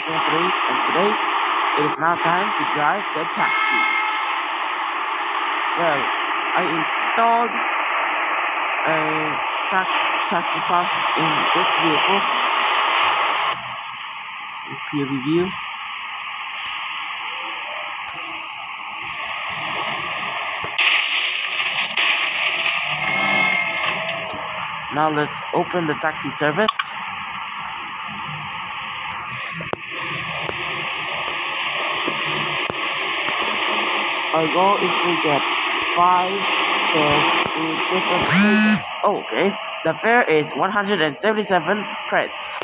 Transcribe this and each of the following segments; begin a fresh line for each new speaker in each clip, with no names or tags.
2023, and today it is now time to drive the taxi. Well, I installed a taxi pass in this vehicle. Peer review. Now let's open the taxi service. Our goal is to get 5 fares to different places. Oh, okay. The fare is 177 creds.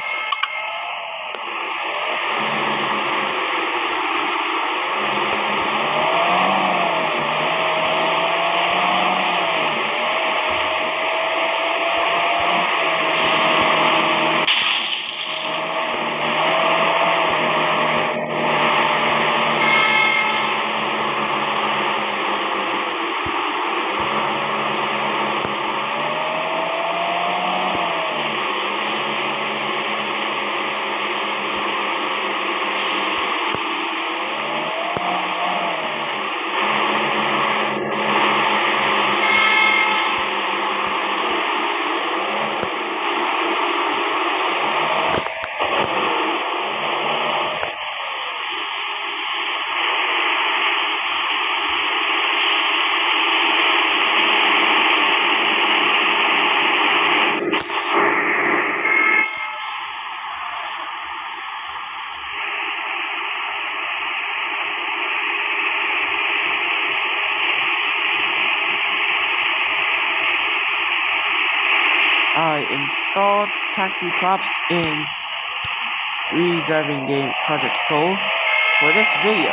I installed taxi props in free driving game Project Soul for this video.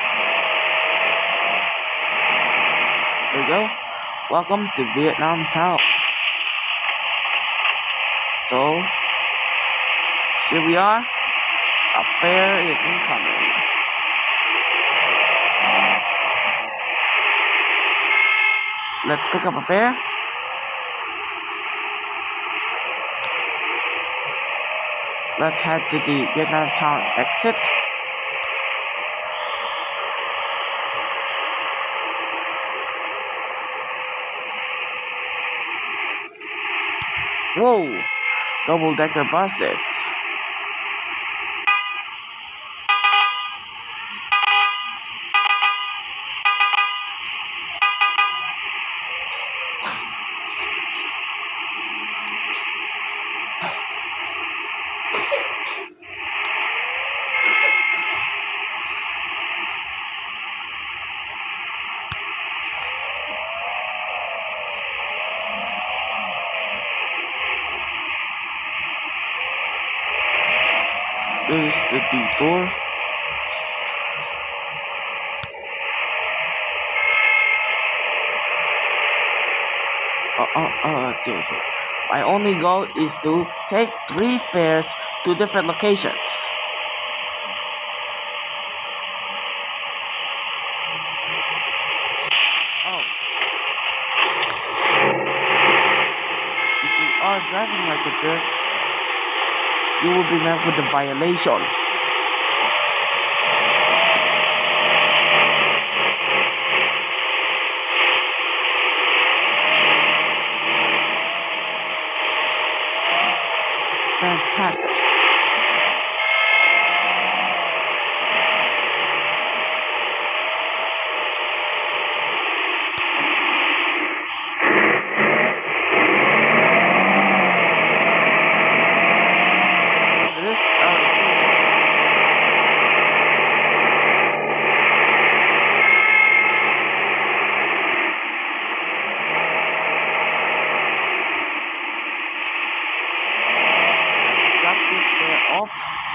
There we go. Welcome to Vietnam Town. So, here we are. A fare is incoming. Let's pick up a fare. Let's head to the Vietnam Town exit. Whoa! Double-decker buses. There's the detour. Okay. My only goal is to take 3 fares to different locations. Oh. If you are driving like a jerk, you will be met with a violation. Fantastic. Off.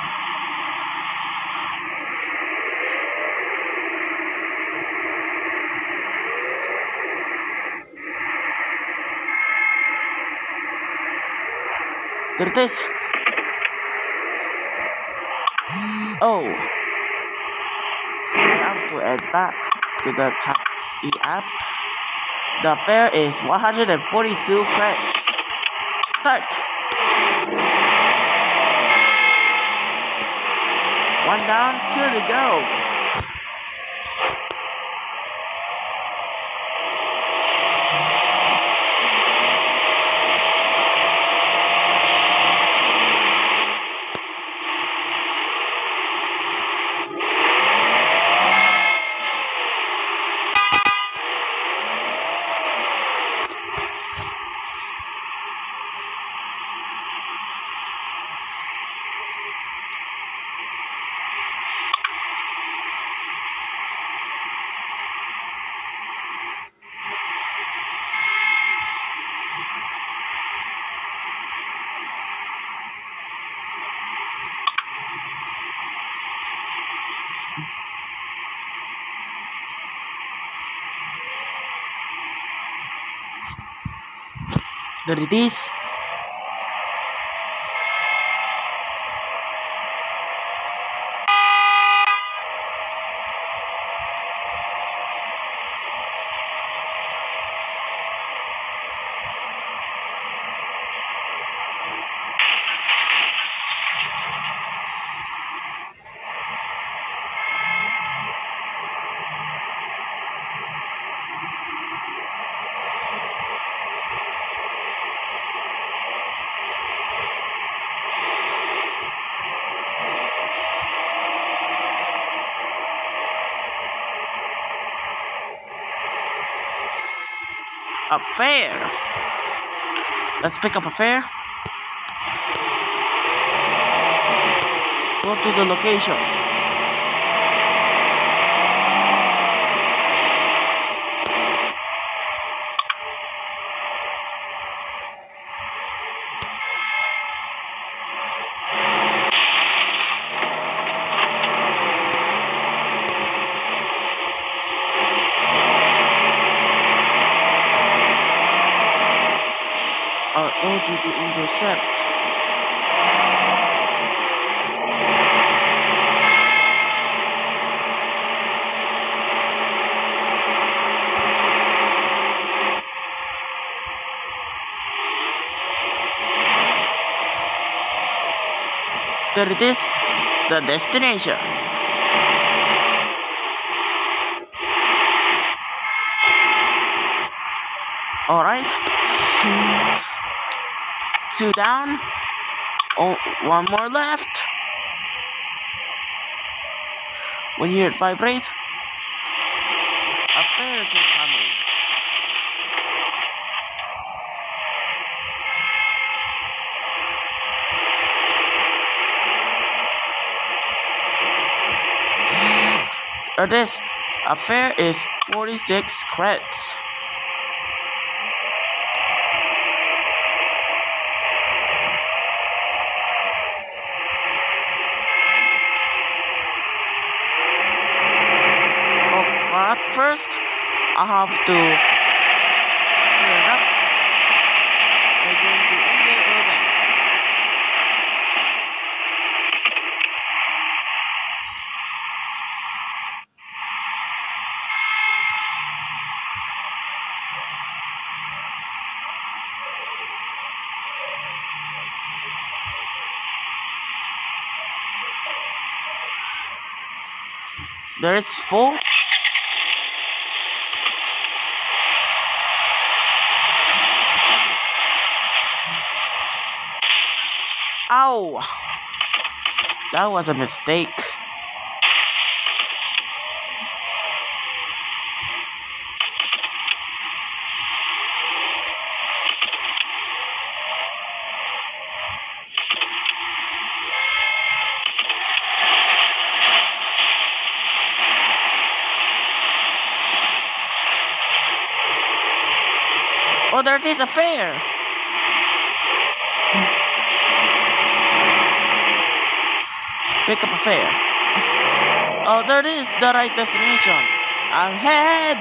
There it is. Oh, I have to add back to the taxi app. The fare is 142 credits. Start. One down, two to go. There it is. A fare. Let's pick up a fare. Go to the location. Are ordered to intercept. There it is, the destination. Alright. Two down. Oh, one more left. When you hear it vibrate, a fare is incoming. This affair is 46 credits. But first, I have to fill it up by going to Unge Urban. There it's full. Ow! That was a mistake. Oh, there it is, a fare. Pick up a fare. Oh, there it is, the right destination. Ahead.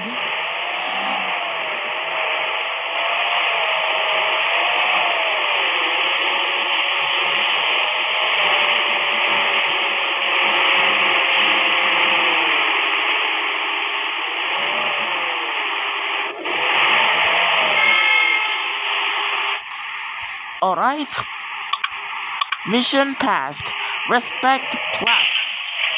Alright. Mission passed. Respect plus.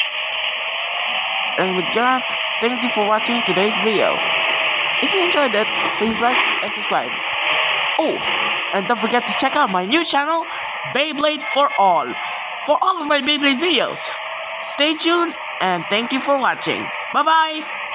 And with that, thank you for watching today's video. If you enjoyed it, please like and subscribe. Oh, and don't forget to check out my new channel, Beyblade for all of my Beyblade videos. Stay tuned and thank you for watching. Bye bye.